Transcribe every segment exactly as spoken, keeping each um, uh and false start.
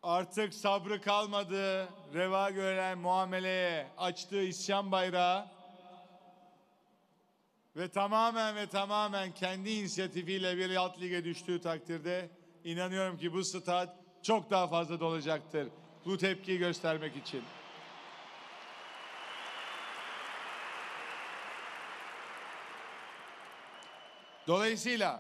artık sabrı kalmadı, reva gören muameleye açtığı isyan bayrağı ve tamamen ve tamamen kendi inisiyatifiyle bir alt lige düştüğü takdirde inanıyorum ki bu stat çok daha fazla dolacaktır bu tepkiyi göstermek için. Dolayısıyla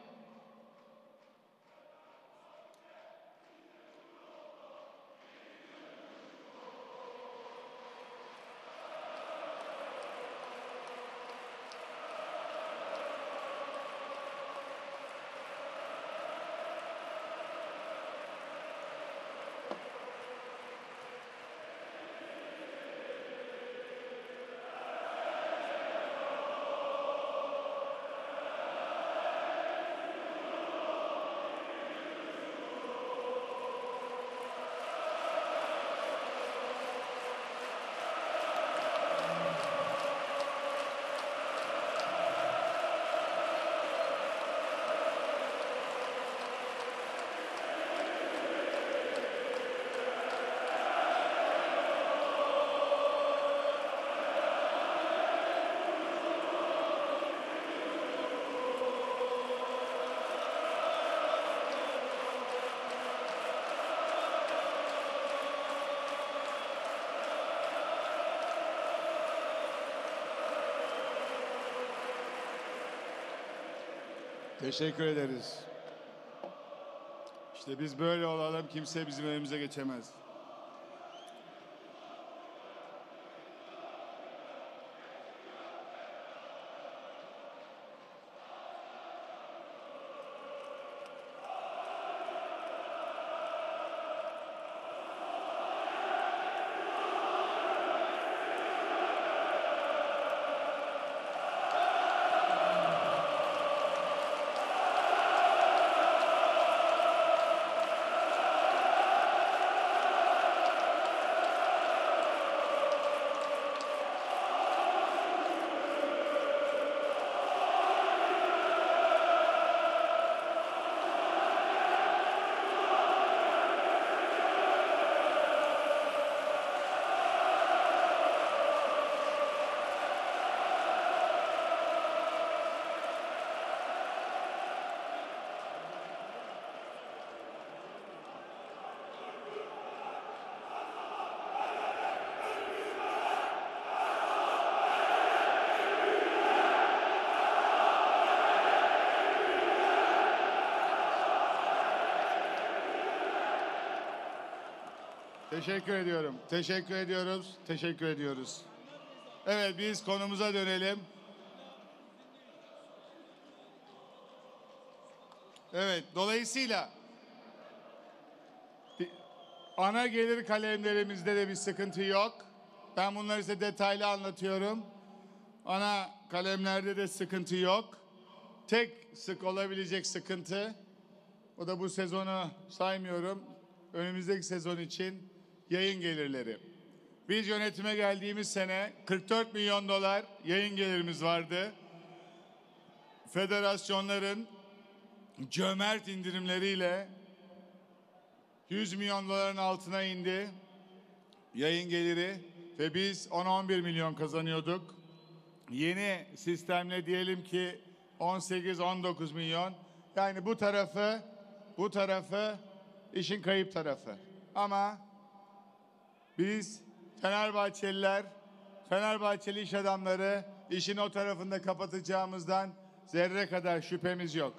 teşekkür ederiz. İşte biz böyle olalım, kimse bizim önümüze geçemez. Teşekkür ediyorum. Teşekkür ediyoruz. Teşekkür ediyoruz. Evet, biz konumuza dönelim. Evet, dolayısıyla ana gelir kalemlerimizde de bir sıkıntı yok. Ben bunları size detaylı anlatıyorum. Ana kalemlerde de sıkıntı yok. Tek sık olabilecek sıkıntı, o da bu sezonu saymıyorum, önümüzdeki sezon için yayın gelirleri. Biz yönetime geldiğimiz sene kırk dört milyon dolar yayın gelirimiz vardı. Federasyonların cömert indirimleriyle yüz milyon doların altına indi yayın geliri ve biz on on bir milyon kazanıyorduk. Yeni sistemle diyelim ki on sekiz on dokuz milyon. Yani bu tarafı bu tarafı işin kayıp tarafı. Ama biz Fenerbahçeliler, Fenerbahçeli iş adamları işin o tarafında kapatacağımızdan zerre kadar şüphemiz yok.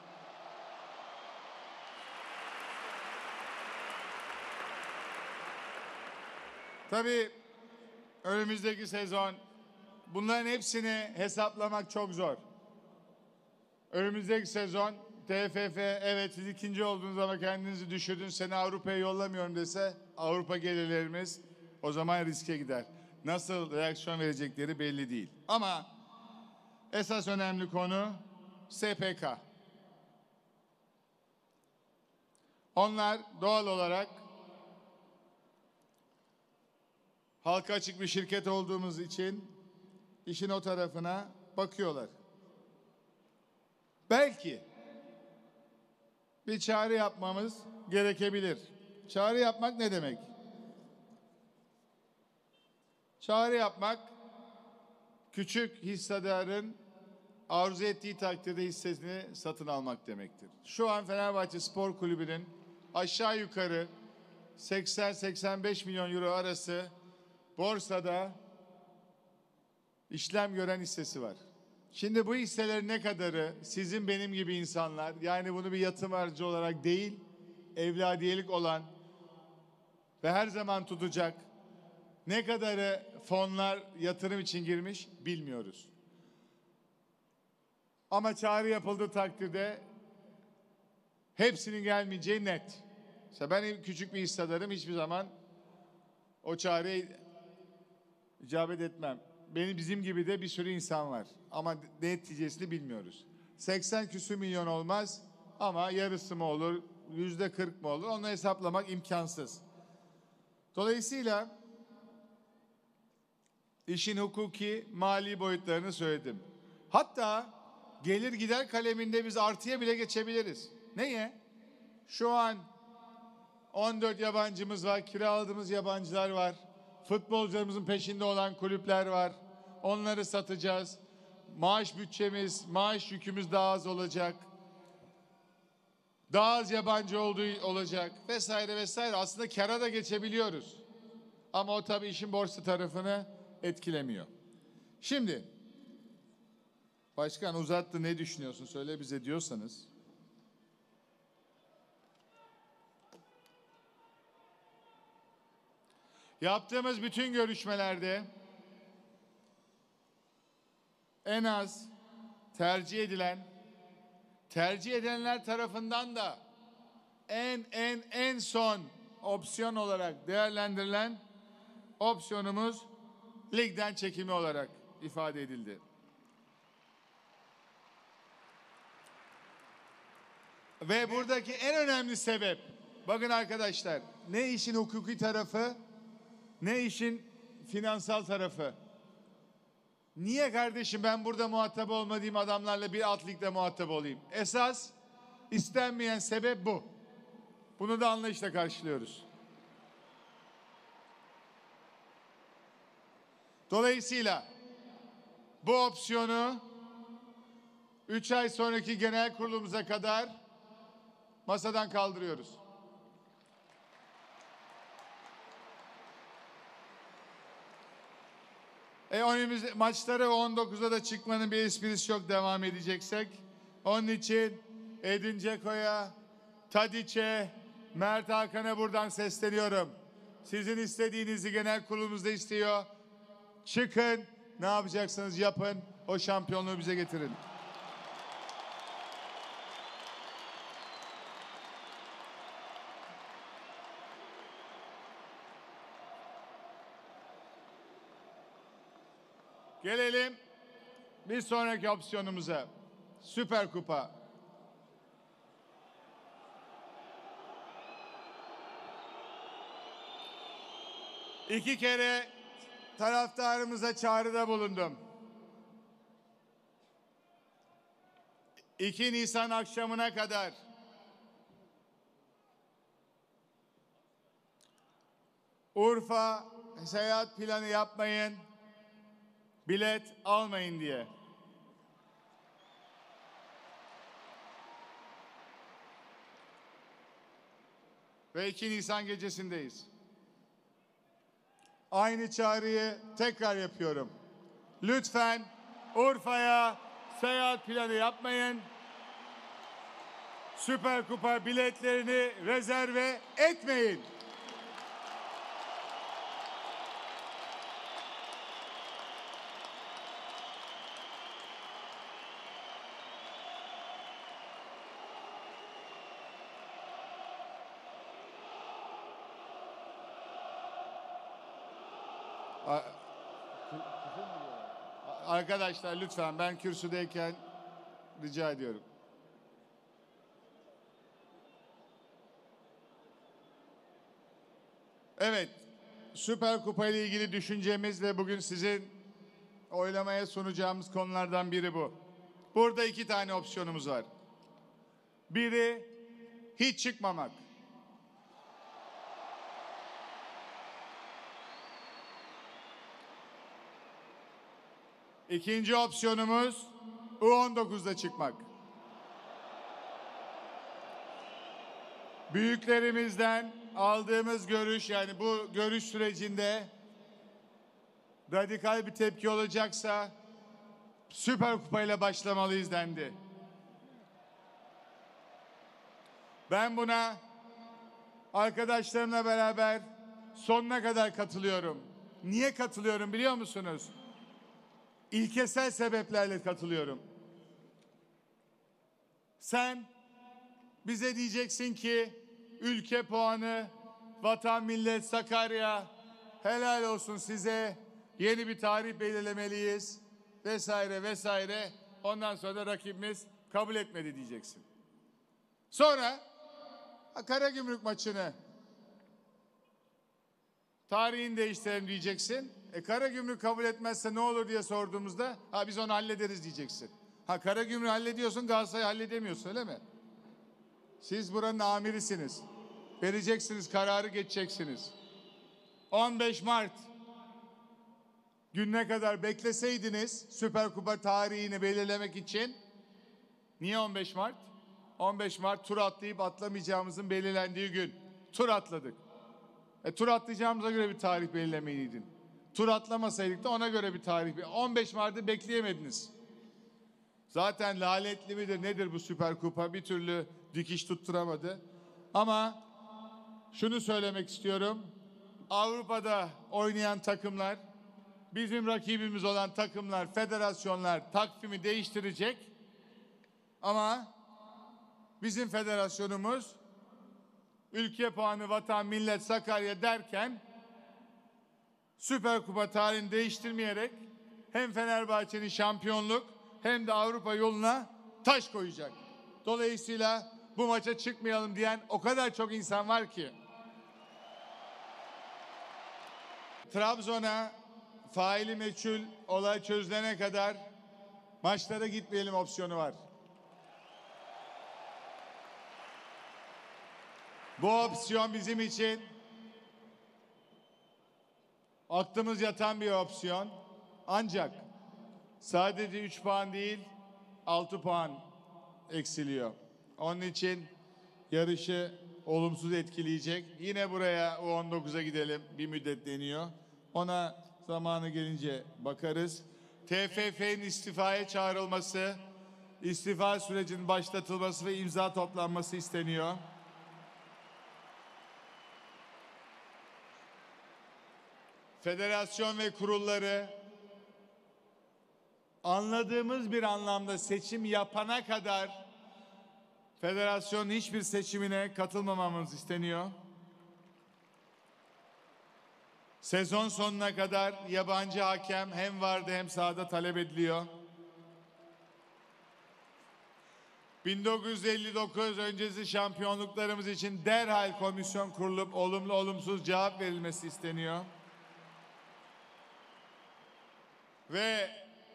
Tabii önümüzdeki sezon bunların hepsini hesaplamak çok zor. Önümüzdeki sezon T F F evet siz ikinci oldunuz ama kendinizi düşürdün, seni Avrupa'ya yollamıyorum dese Avrupa gelirlerimiz o zaman riske gider. Nasıl reaksiyon verecekleri belli değil. Ama esas önemli konu S P K. Onlar doğal olarak halka açık bir şirket olduğumuz için işin o tarafına bakıyorlar. Belki bir çağrı yapmamız gerekebilir. çağrı yapmak ne demek? Çağrı yapmak, küçük hissedarın arzu ettiği takdirde hissesini satın almak demektir. Şu an Fenerbahçe Spor Kulübü'nün aşağı yukarı seksen seksen beş milyon euro arası borsada işlem gören hissesi var. Şimdi bu hisselerin ne kadarı sizin benim gibi insanlar, yani bunu bir yatırım aracı olarak değil, evladiyelik olan ve her zaman tutacak, ne kadarı fonlar yatırım için girmiş bilmiyoruz. Ama çağrı yapıldığı takdirde hepsinin gelmeyeceği net. İşte ben küçük bir hissedarım, hiçbir zaman o çağrıya icabet etmem. Benim bizim gibi de bir sürü insan var. Ama neticesini bilmiyoruz. seksen küsür milyon olmaz ama yarısı mı olur, yüzde kırk mı olur, onu hesaplamak imkansız. Dolayısıyla işin hukuki, mali boyutlarını söyledim. Hatta gelir gider kaleminde biz artıya bile geçebiliriz. Neye? Şu an on dört yabancımız var, kiraladığımız yabancılar var. Futbolcularımızın peşinde olan kulüpler var. Onları satacağız. Maaş bütçemiz, maaş yükümüz daha az olacak. Daha az yabancı olduğu olacak vesaire vesaire. Aslında kâra da geçebiliyoruz. Ama o tabii işin borsa tarafını etkilemiyor. Şimdi başkan uzattı, ne düşünüyorsun söyle bize diyorsanız. Yaptığımız bütün görüşmelerde en az tercih edilen, tercih edilenler tarafından da en en en son opsiyon olarak değerlendirilen opsiyonumuz ligden çekilme olarak ifade edildi. Ve buradaki en önemli sebep, bakın arkadaşlar, ne işin hukuki tarafı, ne işin finansal tarafı. Niye kardeşim ben burada muhatap olmadığım adamlarla bir alt ligde muhatap olayım? Esas istenmeyen sebep bu. Bunu da anlayışla karşılıyoruz. Dolayısıyla bu opsiyonu üç ay sonraki genel kurulumuza kadar masadan kaldırıyoruz. E önümüz maçlara on dokuzda da çıkmanın bir esprisi yok devam edeceksek. Onun için Edin Dzeko'ya, Tadiç'e, Mert Hakan'a buradan sesleniyorum. Sizin istediğinizi genel kurulumuzda istiyor. Çıkın, ne yapacaksanız yapın, o şampiyonluğu bize getirin. Gelelim bir sonraki opsiyonumuza. Süper Kupa. İki kere taraftarımıza çağrıda bulundum. iki Nisan akşamına kadar Urfa seyahat planı yapmayın, bilet almayın diye. Ve iki Nisan gecesindeyiz. Aynı çağrıyı tekrar yapıyorum. Lütfen Urfa'ya seyahat planı yapmayın. Süper Kupa biletlerini rezerve etmeyin. Arkadaşlar lütfen, ben kürsüdeyken rica ediyorum. Evet, Süper Kupa ile ilgili düşüncemiz ve bugün sizin oylamaya sunacağımız konulardan biri bu. Burada iki tane opsiyonumuz var. Biri hiç çıkmamak. İkinci opsiyonumuz U on dokuzda çıkmak. Büyüklerimizden aldığımız görüş, yani bu görüş sürecinde radikal bir tepki olacaksa Süper Kupa ile başlamalıyız dendi. Ben buna arkadaşlarımla beraber sonuna kadar katılıyorum. Niye katılıyorum biliyor musunuz? İlkesel sebeplerle katılıyorum. Sen bize diyeceksin ki ülke puanı, vatan millet Sakarya, helal olsun size, yeni bir tarih belirlemeliyiz vesaire vesaire. Ondan sonra da rakibimiz kabul etmedi diyeceksin. Sonra Karagümrük maçını tarihini değiştirelim diyeceksin. E Karagümrük kabul etmezse ne olur diye sorduğumuzda ha biz onu hallederiz diyeceksin. Ha Karagümrük hallediyorsun, Galatasaray'ı halledemiyorsun, öyle mi? Siz buranın amirisiniz. Vereceksiniz kararı, geçeceksiniz. on beş Mart gününe kadar bekleseydiniz Süper Kupa tarihini belirlemek için. Niye on beş Mart? on beş Mart tur atlayıp atlamayacağımızın belirlendiği gün. Tur atladık. E, tur atlayacağımıza göre bir tarih belirlemeliydin. Tur atlamasaydık da ona göre bir tarih. on beş Mart'ı bekleyemediniz. Zaten lanetli midir nedir bu Süper Kupa? Bir türlü dikiş tutturamadı. Ama şunu söylemek istiyorum. Avrupa'da oynayan takımlar, bizim rakibimiz olan takımlar, federasyonlar takvimi değiştirecek. Ama bizim federasyonumuz ülke puanı, vatan, millet, Sakarya derken Süper Kupa tarihini değiştirmeyerek hem Fenerbahçe'nin şampiyonluk hem de Avrupa yoluna taş koyacak. Dolayısıyla bu maça çıkmayalım diyen o kadar çok insan var ki. Trabzon'a faili meçhul olay çözülene kadar maçlara gitmeyelim opsiyonu var. Bu opsiyon bizim için aklımız yatan bir opsiyon. Ancak sadece üç puan değil, altı puan eksiliyor. Onun için yarışı olumsuz etkileyecek. Yine buraya U on dokuza gidelim, bir müddet deniyor. Ona zamanı gelince bakarız. T F F'nin istifaya çağrılması, istifa sürecinin başlatılması ve imza toplanması isteniyor. Federasyon ve kurulları anladığımız bir anlamda seçim yapana kadar federasyonun hiçbir seçimine katılmamamız isteniyor. Sezon sonuna kadar yabancı hakem hem vardı hem sahada talep ediliyor. bin dokuz yüz elli dokuz öncesi şampiyonluklarımız için derhal komisyon kurulup olumlu olumsuz cevap verilmesi isteniyor. Ve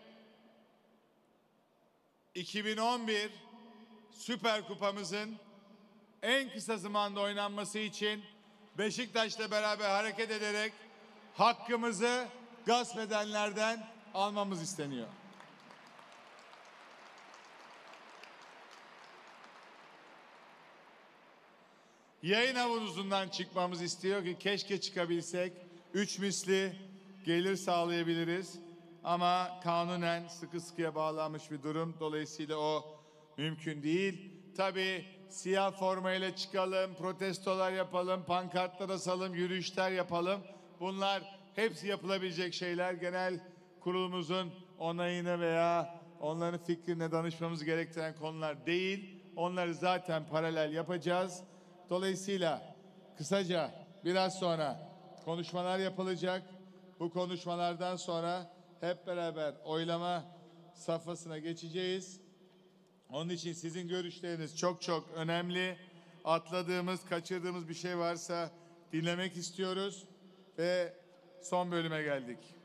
iki bin on bir Süper Kupamızın en kısa zamanda oynanması için Beşiktaş'la beraber hareket ederek hakkımızı gasp edenlerden almamız isteniyor. Yayın havuzundan çıkmamız istiyor ki keşke çıkabilsek. Üç misli gelir sağlayabiliriz. Ama kanunen sıkı sıkıya bağlanmış bir durum. Dolayısıyla o mümkün değil. Tabii siyah formayla çıkalım, protestolar yapalım, pankartlar asalım, yürüyüşler yapalım. Bunlar hepsi yapılabilecek şeyler. Genel kurulumuzun onayını veya onların fikrine danışmamız gerektiren konular değil. Onları zaten paralel yapacağız. Dolayısıyla kısaca biraz sonra konuşmalar yapılacak. Bu konuşmalardan sonra hep beraber oylama safhasına geçeceğiz. Onun için sizin görüşleriniz çok çok önemli. Atladığımız, kaçırdığımız bir şey varsa dinlemek istiyoruz ve son bölüme geldik.